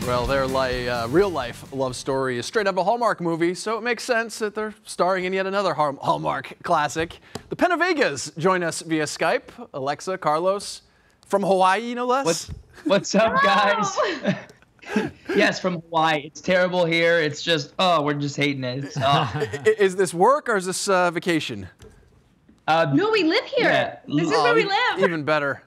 Well, their real-life love story is straight up a Hallmark movie, so it makes sense that they're starring in yet another Hallmark classic. The PenaVegas join us via Skype. Alexa, Carlos, from Hawaii, no less. What's up, guys? Yes, from Hawaii. It's terrible here. It's just, we're just hating it. Is this work or is this vacation? No, we live here. Yeah. This is where we live. Even better.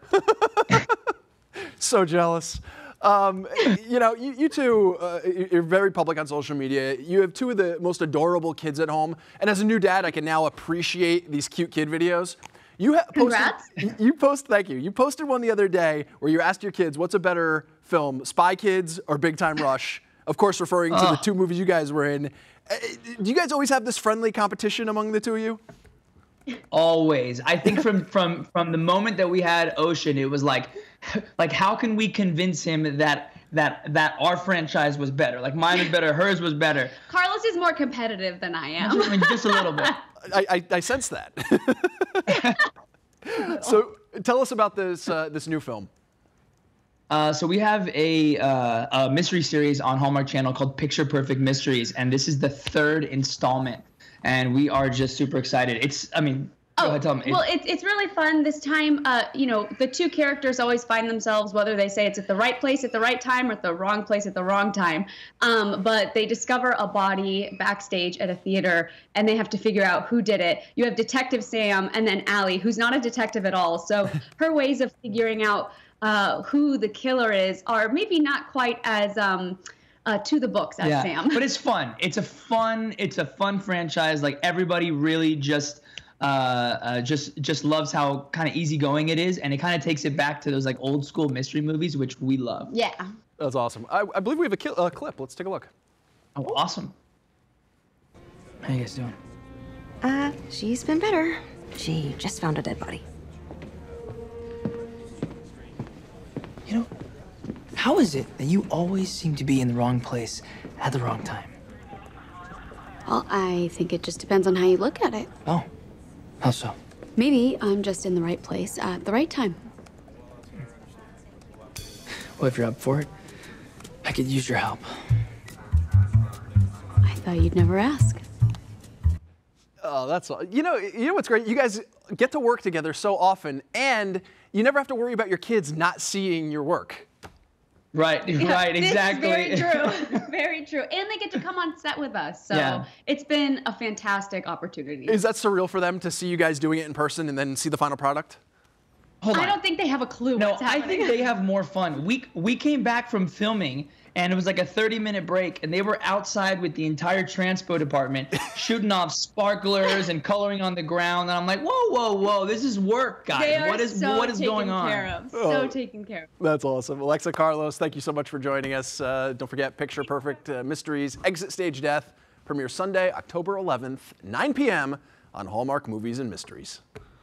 So jealous. You know, you two, you're very public on social media. You have two of the most adorable kids at home. And as a new dad, I can now appreciate these cute kid videos. Congrats. Thank you. You posted one the other day where you asked your kids, what's a better film, Spy Kids or Big Time Rush? Of course, referring to the two movies you guys were in. Do you guys always have this friendly competition among the two of you? Always. I think from the moment that we had Ocean, it was like how can we convince him that our franchise was better? Like mine was better, hers was better. Carlos is more competitive than I am. I mean, just a little bit. I sense that. So tell us about this new film. So we have a mystery series on Hallmark Channel called Picture Perfect Mysteries, and this is the third installment. And we are just super excited. Go ahead, tell them. Well, it's really fun this time. You know, the two characters always find themselves, whether they say it's at the right place at the right time or at the wrong place at the wrong time. But they discover a body backstage at a theater, and they have to figure out who did it. You have Detective Sam and then Allie, who's not a detective at all. So her ways of figuring out who the killer is are maybe not quite as to the books as Sam. But it's fun. It's a fun franchise. Like everybody really just loves how kind of easygoing it is, and it kind of takes it back to those like old school mystery movies, which we love. Yeah. That's awesome. I believe we have a clip. Let's take a look. Oh, awesome. How you guys doing? She's been better. She just found a dead body. You know, how is it that you always seem to be in the wrong place at the wrong time? Well, I think it just depends on how you look at it. Oh, how so? Maybe I'm just in the right place at the right time. Well, if you're up for it, I could use your help. I thought you'd never ask. Oh, that's all. You know what's great? You guys get to work together so often, and you never have to worry about your kids not seeing your work. Right, Yeah, right, exactly. This is very true. Very true. And they get to come on set with us. So it's been a fantastic opportunity. Is that surreal for them to see you guys doing it in person and then see the final product? Hold on. I don't think they have a clue No, what's happening. I think they have more fun. We came back from filming, and it was like a 30-minute break, and they were outside with the entire transpo department shooting off sparklers and coloring on the ground. And I'm like, whoa, whoa, whoa, this is work, guys. They are what is going on? Care of. So taken care of. That's awesome. Alexa, Carlos, thank you so much for joining us. Don't forget Picture Perfect Mysteries, Exit Stage Death, premieres Sunday, October 11th, 9 p.m. on Hallmark Movies and Mysteries.